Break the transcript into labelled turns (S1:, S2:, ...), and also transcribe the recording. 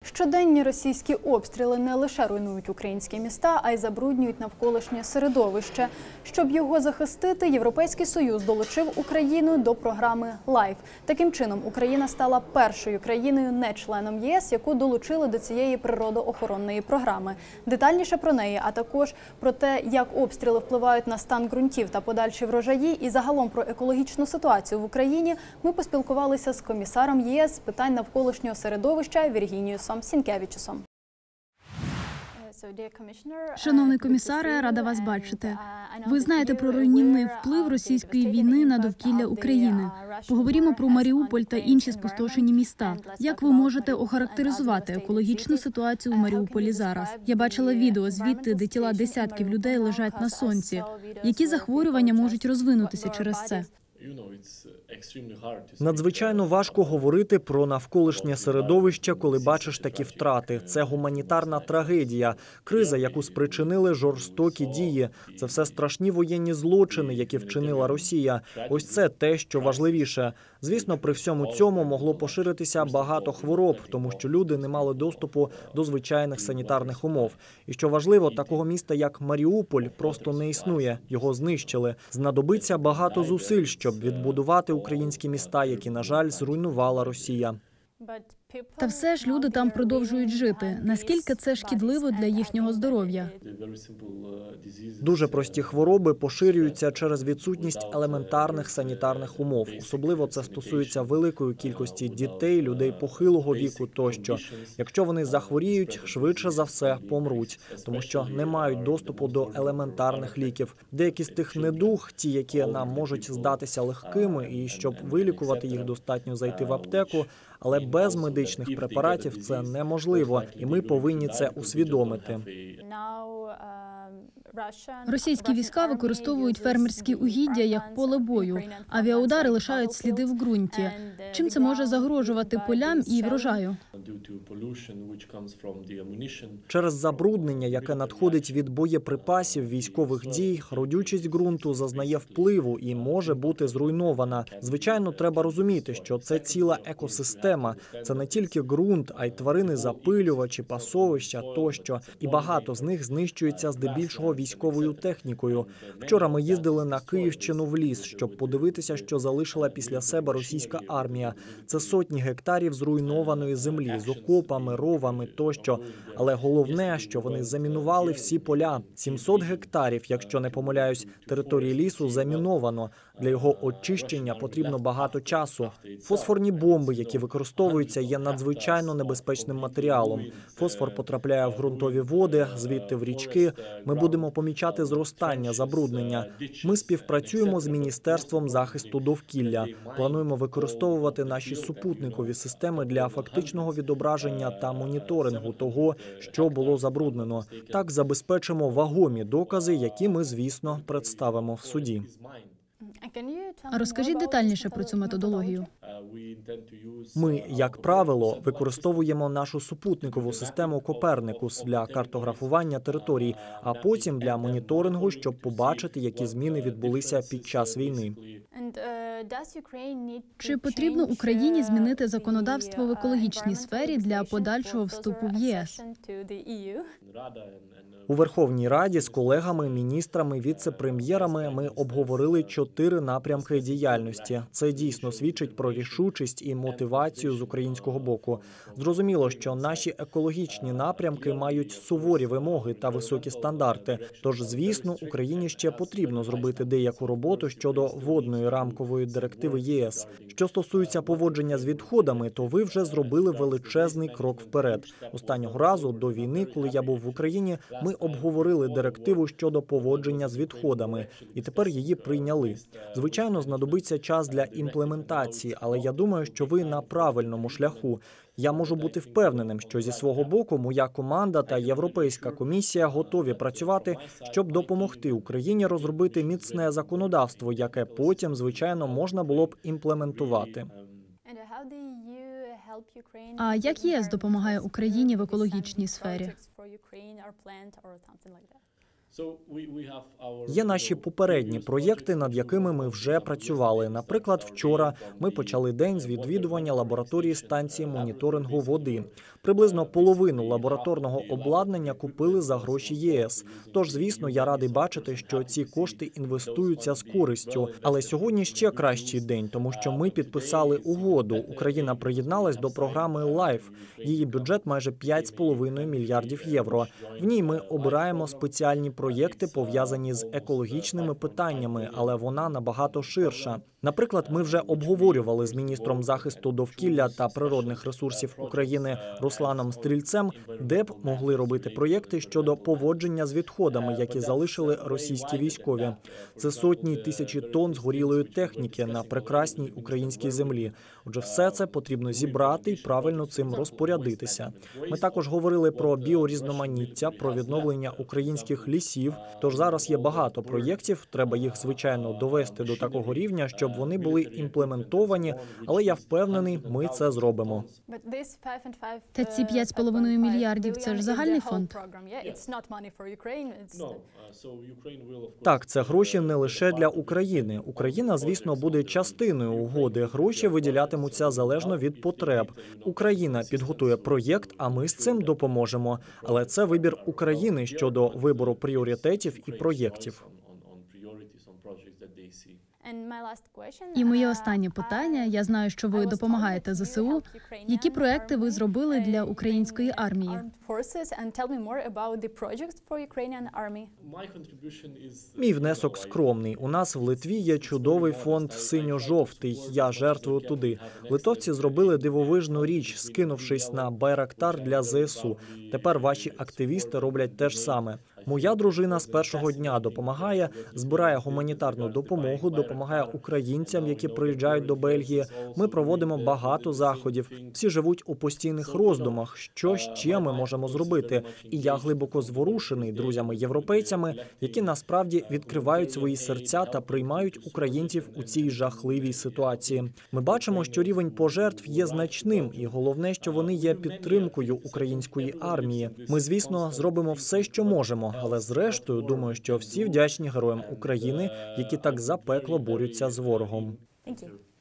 S1: Щоденні російські обстріли не лише руйнують українські міста, а й забруднюють навколишнє середовище. Щоб його захистити, Європейський Союз долучив Україну до програми LIFE. Таким чином, Україна стала першою країною не членом ЄС, яку долучили до цієї природоохоронної програми. Детальніше про неї, а також про те, як обстріли впливають на стан ґрунтів та подальші врожаї, і загалом про екологічну ситуацію в Україні, ми поспілкувалися з комісаром ЄС з питань навколишнього середовища Віргініусом Сінкевічусом.
S2: Шановний комісаре, рада вас бачити. Ви знаєте про руйнівний вплив російської війни на довкілля України. Поговоримо про Маріуполь та інші спустошені міста. Як ви можете охарактеризувати екологічну ситуацію у Маріуполі зараз? Я бачила відео звідти, де тіла десятків людей лежать на сонці. Які захворювання можуть розвинутися через це?
S3: Надзвичайно важко говорити про навколишнє середовище, коли бачиш такі втрати. Це гуманітарна трагедія, криза, яку спричинили жорстокі дії. Це все страшні воєнні злочини, які вчинила Росія. Ось це те, що важливіше. Звісно, при всьому цьому могло поширитися багато хвороб, тому що люди не мали доступу до звичайних санітарних умов. І що важливо, такого міста, як Маріуполь, просто не існує. Його знищили. Знадобиться багато зусиль, щоб відбудувати українські міста, які, на жаль, зруйнувала Росія.
S2: Та все ж люди там продовжують жити. Наскільки це шкідливо для їхнього здоров'я?
S3: Дуже прості хвороби поширюються через відсутність елементарних санітарних умов. Особливо це стосується великої кількості дітей, людей похилого віку тощо. Якщо вони захворіють, швидше за все помруть, тому що не мають доступу до елементарних ліків. Деякі з тих недуг, ті, які нам можуть здатися легкими, і щоб вилікувати їх, достатньо зайти в аптеку, але без медичних препаратів це неможливо, і ми повинні це усвідомити.
S2: Російські війська використовують фермерські угіддя як поле бою. Авіаудари лишають сліди в ґрунті. Чим це може загрожувати полям і врожаю?
S3: Через забруднення, яке надходить від боєприпасів, військових дій, родючість ґрунту зазнає впливу і може бути зруйнована. Звичайно, треба розуміти, що це ціла екосистема. Це не тільки ґрунт, а й тварини-запилювачі, пасовища тощо. І багато з них знищується здебільшого військовою технікою. Вчора ми їздили на Київщину в ліс, щоб подивитися, що залишила після себе російська армія. Це сотні гектарів зруйнованої землі з окопами, ровами тощо. Але головне, що вони замінували всі поля. 700 гектарів, якщо не помиляюсь, території лісу заміновано. Для його очищення потрібно багато часу. Фосфорні бомби, які використовуються, є надзвичайно небезпечним матеріалом. Фосфор потрапляє в ґрунтові води, звідти в річки. Ми будемо помічати зростання забруднення. Ми співпрацюємо з Міністерством захисту довкілля. Плануємо використовувати наші супутникові системи для фактичного відображення та моніторингу того, що було забруднено. Так забезпечимо вагомі докази, які ми, звісно, представимо в суді.
S2: Розкажіть детальніше про цю методологію.
S3: Ми, як правило, використовуємо нашу супутникову систему «Коперникус» для картографування територій, а потім для моніторингу, щоб побачити, які зміни відбулися під час війни.
S2: Чи потрібно Україні змінити законодавство в екологічній сфері для подальшого вступу в ЄС?
S3: У Верховній Раді з колегами, міністрами, віце-прем'єрами ми обговорили 4 напрямки діяльності. Це дійсно свідчить про рішучість і мотивацію з українського боку. Зрозуміло, що наші екологічні напрямки мають суворі вимоги та високі стандарти. Тож, звісно, Україні ще потрібно зробити деяку роботу щодо водної рамкової директиви ЄС. Що стосується поводження з відходами, то ви вже зробили величезний крок вперед. Останнього разу до війни, коли я був в Україні, ми обговорили директиву щодо поводження з відходами, і тепер її прийняли. Звичайно, знадобиться час для імплементації, але я думаю, що ви на правильному шляху. Я можу бути впевненим, що зі свого боку моя команда та Європейська комісія готові працювати, щоб допомогти Україні розробити міцне законодавство, яке потім, звичайно, можна було б імплементувати.
S2: А як ЄС допомагає Україні в екологічній сфері?
S3: Є наші попередні проєкти, над якими ми вже працювали. Наприклад, вчора ми почали день з відвідування лабораторії станції моніторингу води. Приблизно половину лабораторного обладнання купили за гроші ЄС. Тож, звісно, я радий бачити, що ці кошти інвестуються з користю. Але сьогодні ще кращий день, тому що ми підписали угоду. Україна приєдналась до програми LIFE. Її бюджет майже 5,5 мільярдів євро. В ній ми обираємо спеціальні проєкти, пов'язані з екологічними питаннями, але вона набагато ширша. Наприклад, ми вже обговорювали з міністром захисту довкілля та природних ресурсів України Русланом Стрільцем, де б могли робити проєкти щодо поводження з відходами, які залишили російські військові. Це сотні й тисячі тонн згорілої техніки на прекрасній українській землі. Отже, все це потрібно зібрати і правильно цим розпорядитися. Ми також говорили про біорізноманіття, про відновлення українських лісів. Тож зараз є багато проєктів, треба їх, звичайно, довести до такого рівня, щоб вони були імплементовані, але я впевнений, ми це зробимо.
S2: Та ці 5,5 мільярдів – це ж загальний фонд?
S3: Так, це гроші не лише для України. Україна, звісно, буде частиною угоди. Гроші виділятимуться залежно від потреб. Україна підготує проєкт, а ми з цим допоможемо. Але це вибір України щодо вибору пріоритетів і проєктів.
S2: І моє останнє питання. Я знаю, що ви допомагаєте ЗСУ. Які проекти ви зробили для української армії?
S3: Мій внесок скромний. У нас в Литві є чудовий фонд «Синьо-жовтий». Я жертвую туди. Литовці зробили дивовижну річ, скинувшись на Байрактар для ЗСУ. Тепер ваші активісти роблять те ж саме. Моя дружина з першого дня допомагає, збирає гуманітарну допомогу, допомагає українцям, які приїжджають до Бельгії. Ми проводимо багато заходів. Всі живуть у постійних роздумах, що ще ми можемо зробити. І я глибоко зворушений друзями-європейцями, які насправді відкривають свої серця та приймають українців у цій жахливій ситуації. Ми бачимо, що рівень пожертв є значним, і головне, що вони є підтримкою української армії. Ми, звісно, зробимо все, що можемо. Але зрештою, думаю, що всі вдячні героям України, які так запекло борються з ворогом.
S1: Thank you.